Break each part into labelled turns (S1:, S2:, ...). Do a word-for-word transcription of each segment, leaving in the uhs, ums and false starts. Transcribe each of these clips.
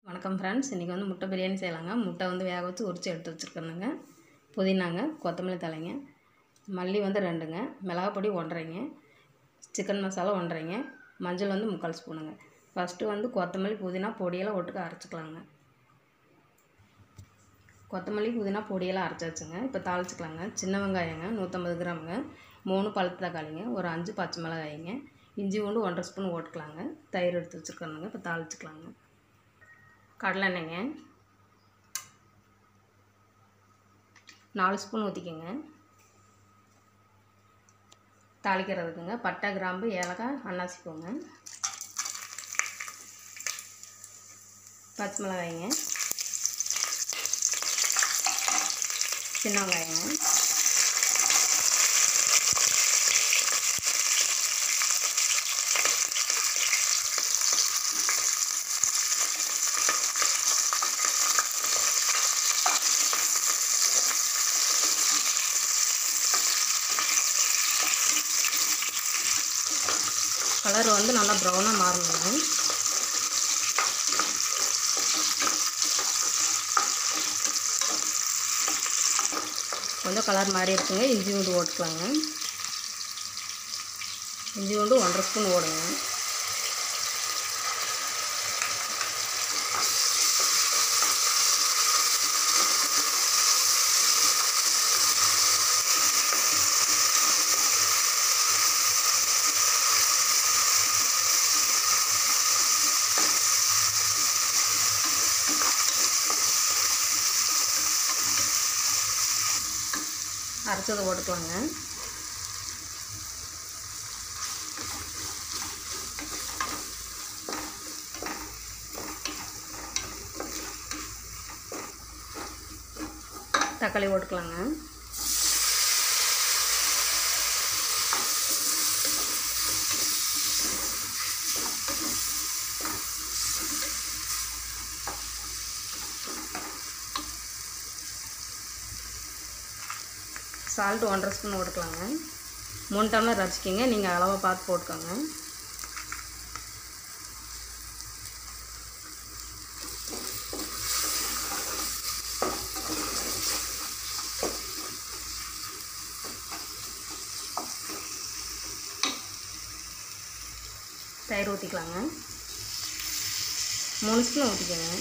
S1: வணக்கம் ஃப்ரெண்ட்ஸ், இன்றைக்கி வந்து முட்டை பிரியாணி செய்யலாங்க. முட்டை வந்து வேக வச்சு உரித்து எடுத்து வச்சுருக்கணுங்க. புதினாங்க, கொத்தமல்லி தலைங்க, மல்லி வந்து ரெண்டுங்க, மிளகாய் பொடி ஒன்றரைங்க, சிக்கன் மசாலா ஒன்றரைங்க, மஞ்சள் வந்து முக்கால் ஸ்பூனுங்க. ஃபஸ்ட்டு வந்து கொத்தமல்லி புதினா பொடியெல்லாம் ஒட்டுக்க அரைச்சிக்கலாங்க. கொத்தமல்லி புதினா பொடியெல்லாம் அரைச்சாச்சுங்க. இப்போ தாளிச்சிக்கலாங்க. சின்ன வெங்காயங்க நூற்றம்பது கிராமுங்க, மூணு பழுத்த தக்காளிங்க, ஒரு அஞ்சு பச்சை மிளகாய்ங்க, இஞ்சி பூண்டு ஒன்றரை ஸ்பூன் ஓட்டுக்கலாங்க. தயிர் எடுத்து வச்சுருக்கணுங்க. இப்போ தாளிச்சிக்கலாங்க. கடலெண்ணெய்ங்க நாலு ஸ்பூன் ஊற்றிக்கோங்க. தாளிக்கிறதுக்குங்க பட்டை, கிராம்பு, ஏலக்காய், அன்னாசி பூங்க, பச்சை மிளகாய்ங்க, சின்ன வெங்காயங்க, கலர் வந்து நல்லா ப்ரௌனாக மாறணுங்க. கொஞ்சம் கலர் மாறி இருக்குங்க. இஞ்சி பூண்டு ஓட்டுக்கலாங்க. இஞ்சி பூண்டு ஒன்றரை ஸ்பூன் ஓடுங்க. அரைச்சதை போட்டுக்கலாங்க. தக்காளி போட்டுக்கலாங்க. சால்ட் ஒன்றரை ஸ்பூன் போட்டுக்கலாங்க. மூணு டம்ளர் அரைச்சிக்கிங்க. நீங்கள் அளவை பார்த்து போட்டுக்கோங்க. தயிர் ஊற்றிக்கலாங்க. மூணு ஸ்பூன் ஊற்றிக்கோங்க.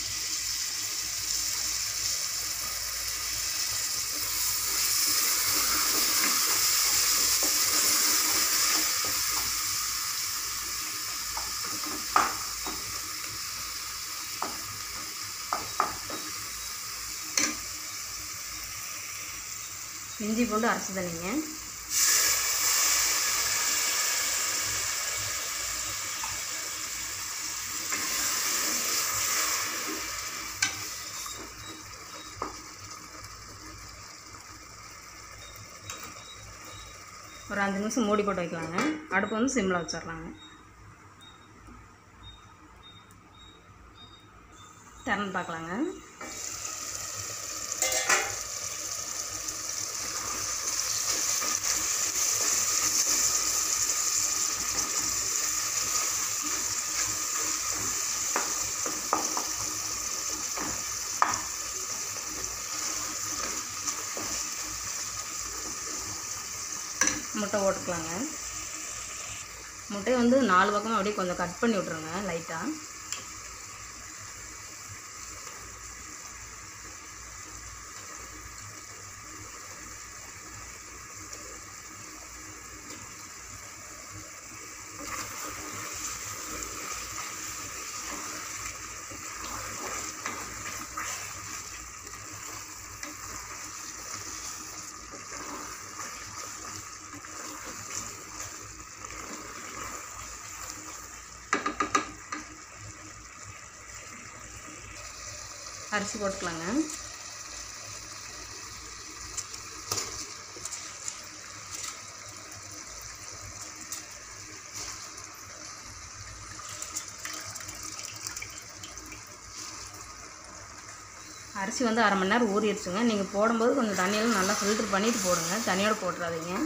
S1: இஞ்சி பூண்டு அரைச்சி தண்ணிங்க. ஒரு அஞ்சு நிமிஷம் மூடி போட்டு வைக்கலாங்க. அடுப்பு வந்து சிம்மில் வச்சிடலாங்க. திறந்து பார்க்கலாங்க. முட்டை ஓட்டுக்கலாங்க. முட்டையை வந்து நாலு பக்கமும் அப்படியே கொஞ்சம் கட் பண்ணி விட்ருங்க லைட்டாக. அரிசி போட்டுக்கலாங்க. அரிசி வந்து அரை மணி நேரம் ஊறிடுச்சுங்க. நீங்கள் போடும்போது கொஞ்சம் தண்ணியெல்லாம் நல்லா ஃபில்ட்ரு பண்ணிவிட்டு போடுங்க. தண்ணியோடு போட்டுறாதீங்க.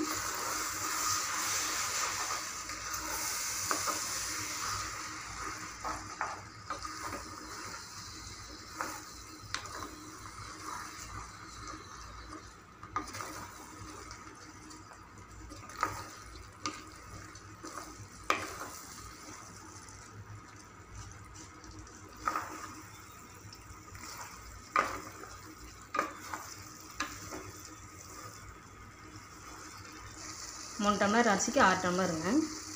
S1: மூணு டம்ளர் அரிசிக்கு ஆறு டம்ளருங்க.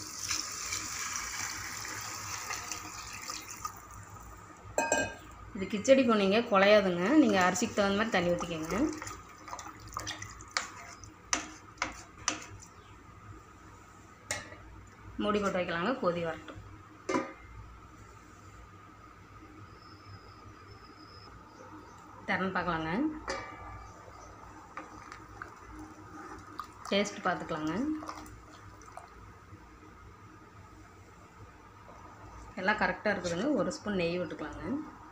S1: இது கிச்சடி போனீங்க குழையாதுங்க. நீங்கள் அரிசிக்கு தகுந்த மாதிரி தண்ணி ஊற்றிக்கங்க. மூடி போட்டு வைக்கலாங்க. கொதி வரட்டும். திறந்து பார்க்கலாங்க. டேஸ்ட் பார்த்துக்கலாங்க. எல்லாம் கரெக்டாக இருக்குதுங்க. ஒரு ஸ்பூன் நெய் விட்டுக்கலாங்க.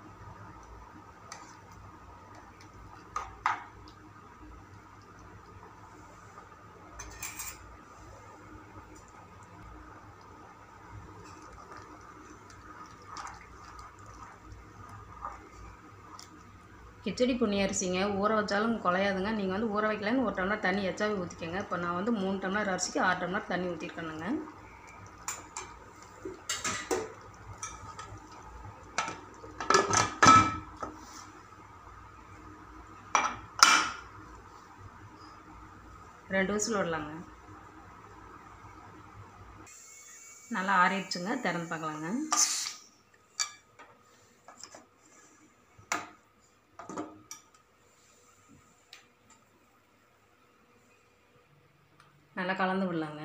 S1: கிச்சடி பொன்னி அரிசிங்க ஊற வச்சாலும் குழையாதுங்க. நீங்கள் வந்து ஊற வைக்கலன்னு ஒரு டம்ளர் தண்ணி எச்சாவே ஊற்றிக்கங்க. இப்போ நான் வந்து மூணு டம்ளர் அரிசிக்கு ஆறு டம்ளர் தண்ணி ஊற்றிருக்கேனுங்க. ரெண்டு விசில் விடலாங்க. நல்லா ஆறிடுச்சுங்க. திறந்து பார்க்கலாங்க. நல்லா கலந்து விடலாங்க.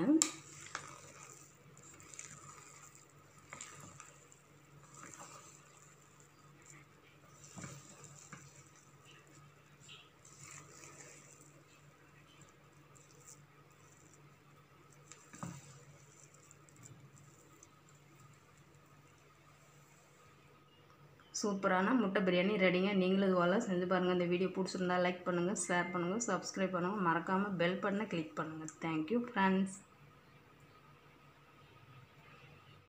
S1: சூப்பரான முட்டை பிரியாணி ரெடிங்க. நீங்களும் இதுவெல்லாம் செஞ்சு பாருங்கள். இந்த வீடியோ பிடிச்சிருந்தா லைக் பண்ணுங்கள், ஷேர் பண்ணுங்கள், சப்ஸ்கிரைப் பண்ணுங்கள். மறக்காமல் பெல் பட்டனை கிளிக் பண்ணுங்கள். Thank you friends.